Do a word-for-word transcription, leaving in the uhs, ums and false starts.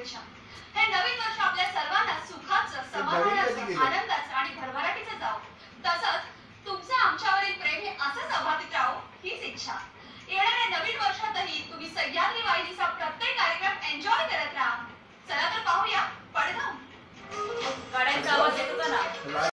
शुभेच्छा। हे नवीन वर्ष आपल्या सर्वांना सुखाचं, समाधानाचं, आनंदाचं आणि भरभराटीचं जावो। तसंच तुमचं आमच्यावरील प्रेम हे असंच अबाधित राहो हीच इच्छा। येणाऱ्या नवीन वर्षातही तुम्ही सह्याद्री वाहिनीचा प्रत्येक कार्यक्रम एन्जॉय करत राहा। चला तर पाहूया पडघम। गाड्यांचा आवाज येतो का ना?